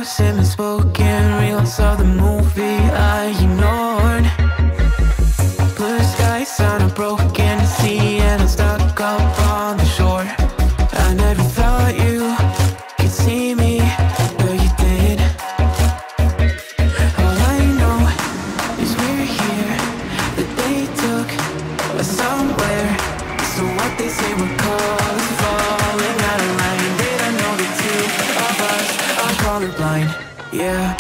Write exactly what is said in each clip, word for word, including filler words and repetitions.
frozen and spoken reels of the movie I ignored. Blue skies on a broken sea, and I'm stuck up on the shore. I never thought you could see me, but you did. All I know is we're here, that they took us somewhere. So what they say we're called is falling out of line. They don't know the two of us are colorblind, yeah.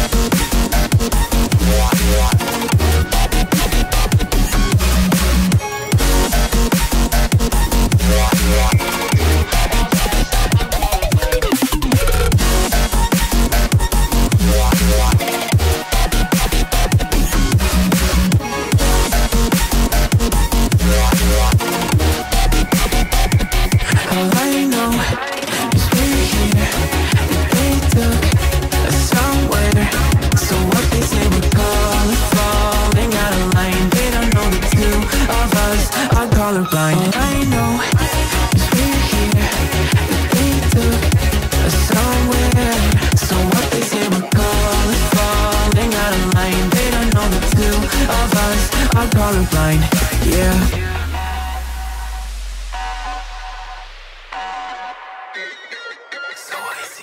Colorblind. All I know is we're here, that they took us somewhere. So what they say we're called is falling out of line. They don't know the two of us are colorblind, yeah. So I see.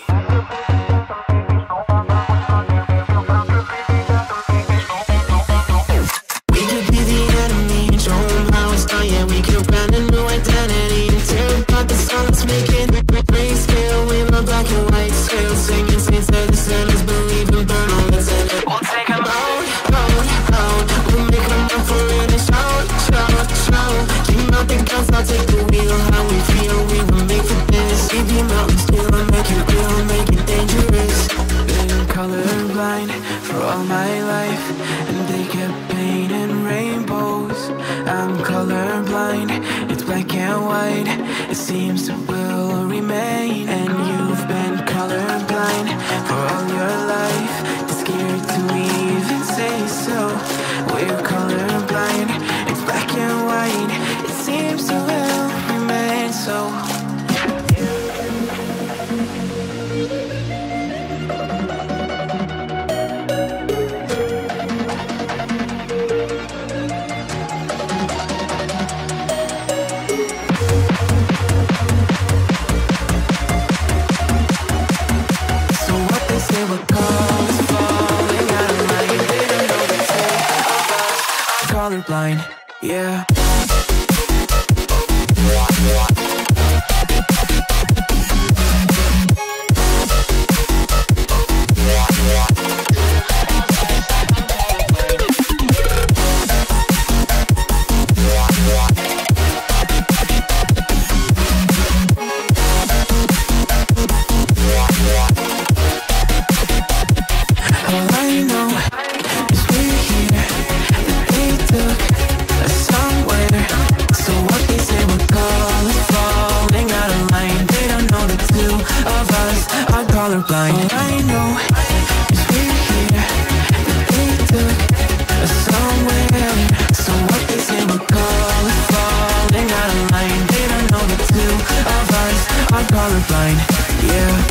I'll take the wheel, how we feel, we were made for this. Leave your mountains still, make it real, make it dangerous. Been colorblind for all my life, and they kept painting rainbows. I'm colorblind, it's black and white, it seems it will remain. And you've been colorblind for all your life, too scared to even say so. We're colorblind, it's black and white, it seems to will remain so. So what they say we're called is falling out of line. They don't know the two of us are colorblind, yeah. Colorblind. All I know is we're here, that they took us somewhere. So what they say we're called is falling out of line. They don't know the two of us are colorblind, yeah.